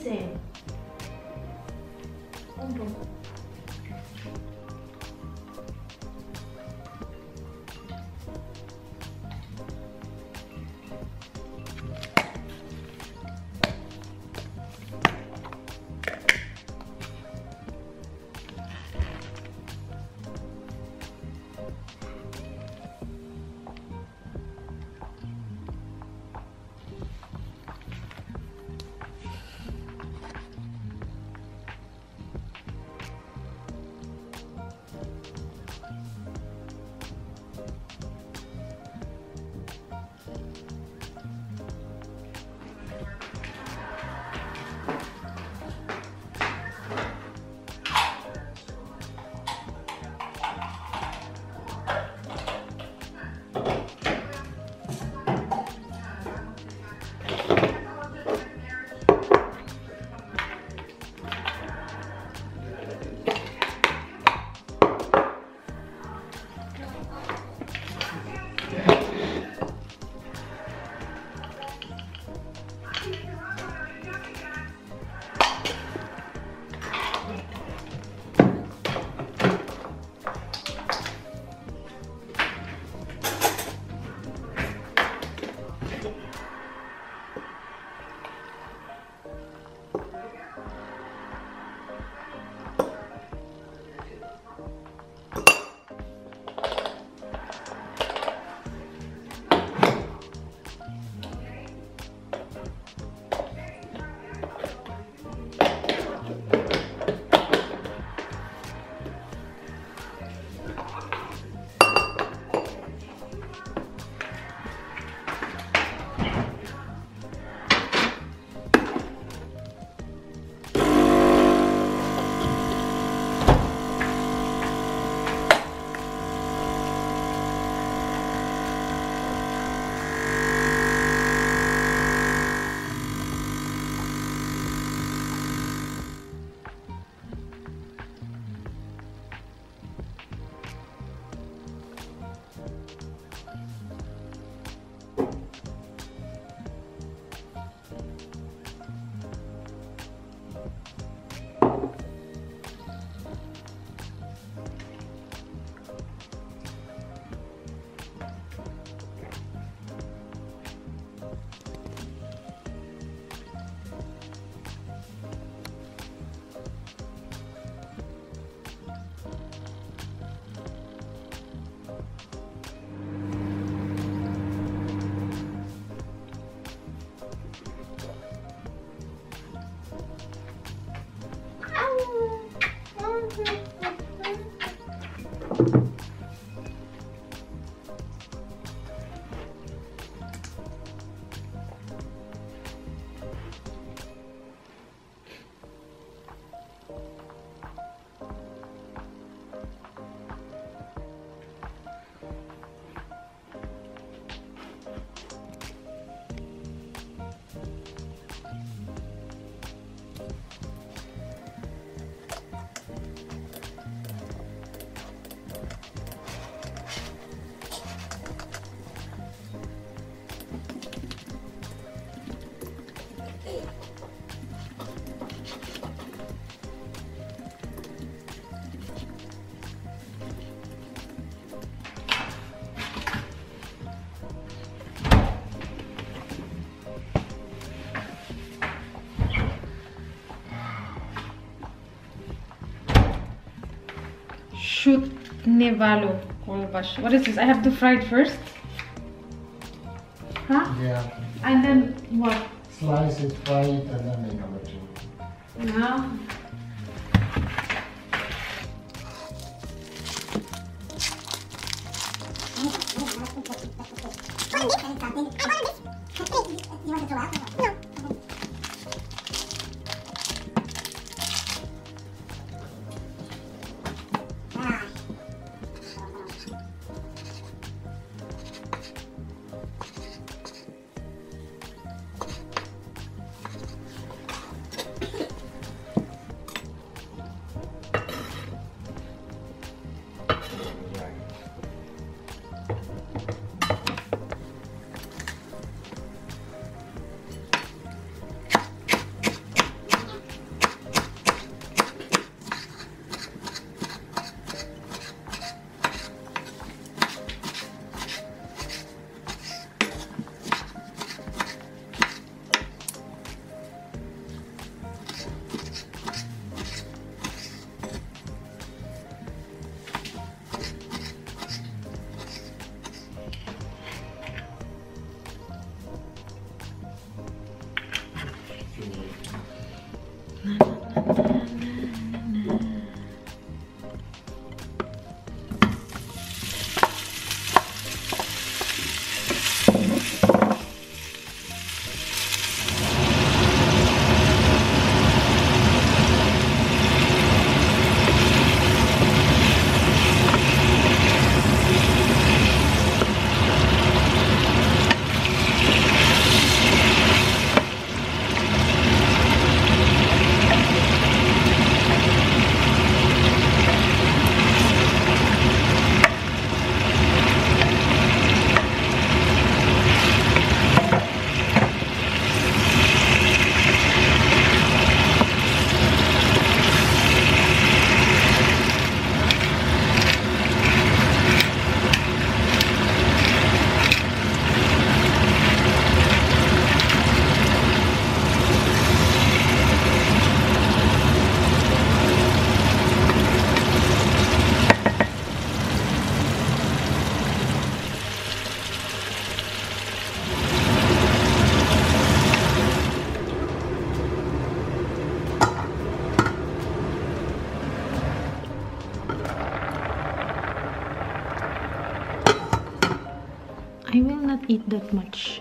same. Nevalo kolbash. What is this? I have to fry it first? Huh? Yeah. And then what? Slice it, fry it, and then make number two. Yeah. I will not eat that much.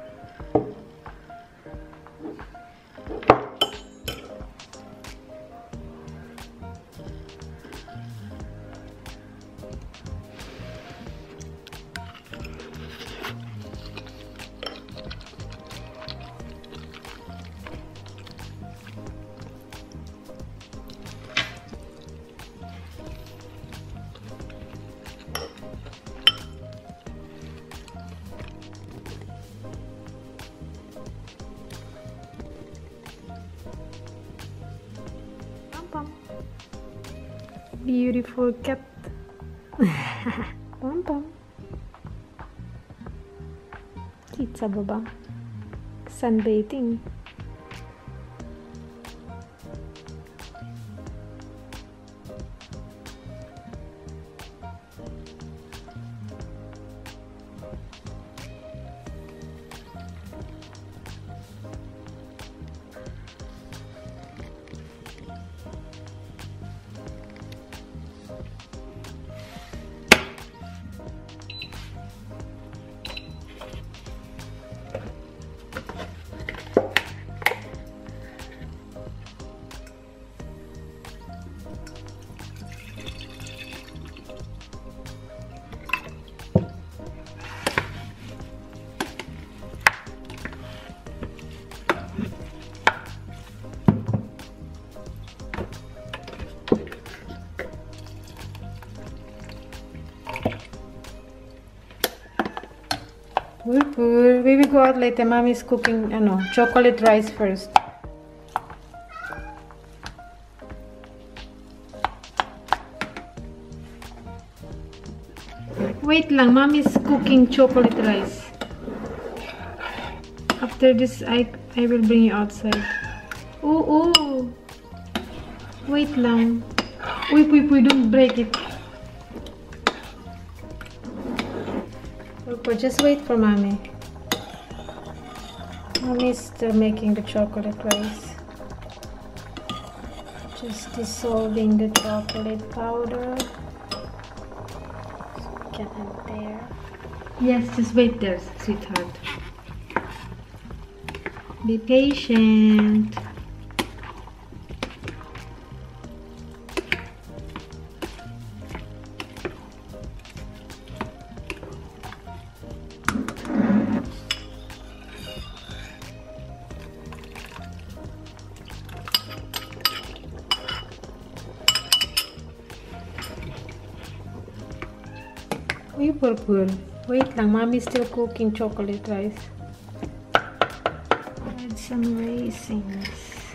Beautiful cat. Pom pom. Kids sa baba. Sunbathing. We will go out later. Mommy's cooking chocolate rice first. Wait lang, Mommy's cooking chocolate rice. After this, I will bring you outside. Oh. Wait lang. Wait, don't break it. Just wait for Mommy. Mommy is still making the chocolate rice. Just dissolving the chocolate powder. So we can add there. Yes, just wait there, sweetheart. Be patient. Uy, purple. Wait lang, Mommy's still cooking chocolate rice. Add some raisins.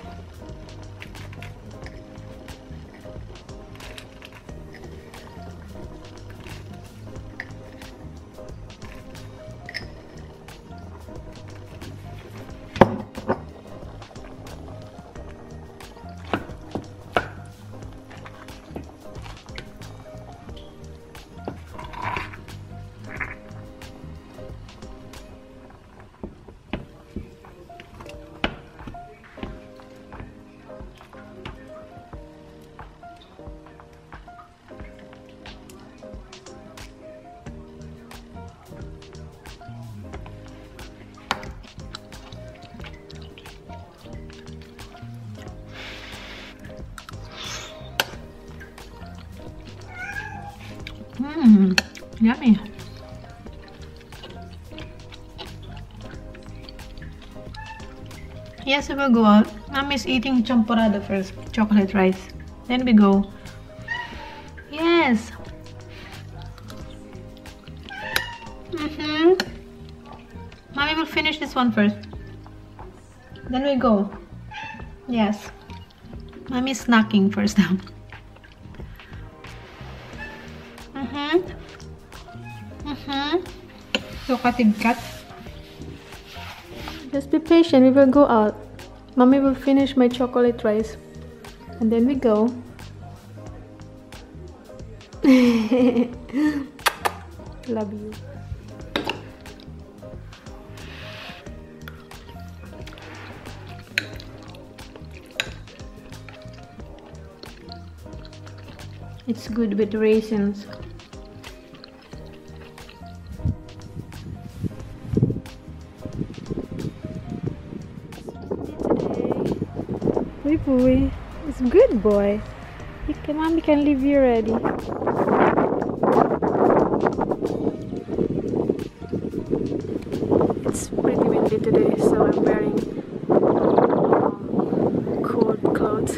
Yummy. Yes, we will go out. Mommy's eating champorado first, chocolate rice. Then we go. Yes. Mommy will finish this one first. Then we go. Yes. Mommy's snacking first now. Talkative cat. Just be patient, we will go out. Mommy will finish my chocolate rice. And then we go. Love you. It's good with raisins. Pui. It's good boy. Mommy can leave you already. It's pretty windy today, so I'm wearing cold clothes.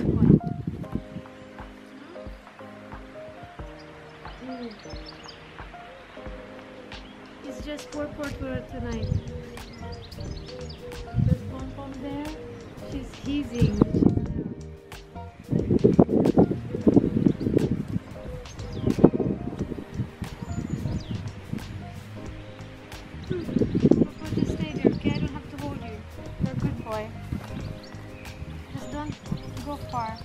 It's just for tonight. There's Pom Pom there. She's heaving. Just stay there, okay? I don't have to hold you. You're a good boy. Just don't go far.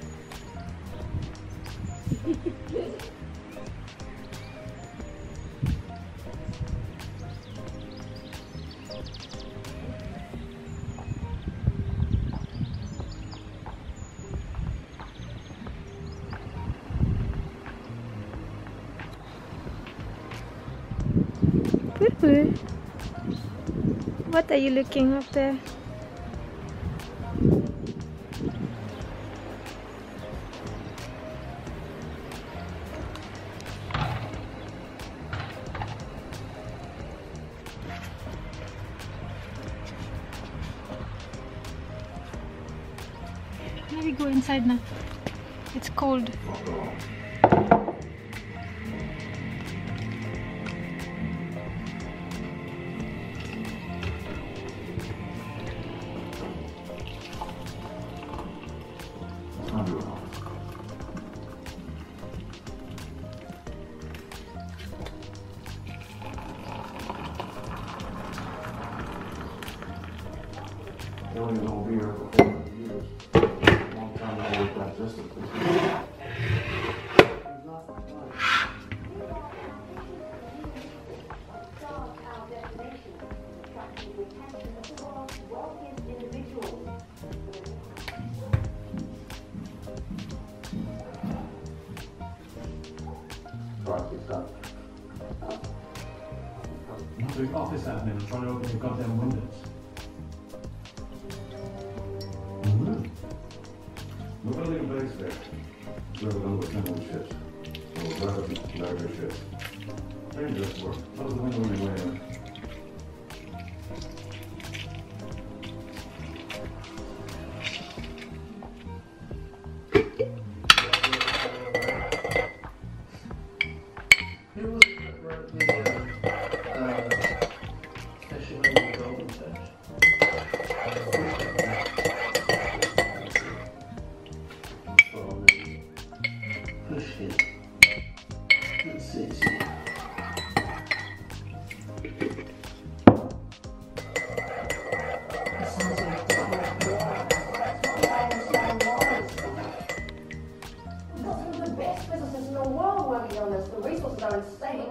What are you looking up there? Maybe go inside now. It's cold. They only gonna be here for 400 years. Long time I was digested. Not doing office admin and trying to open your goddamn windows. We're building a base there. We're going to assemble ships. So rapid, larger ships. Dangerous work. Close the window when you way in. Some of the best businesses in the world working on this. The resources are insane.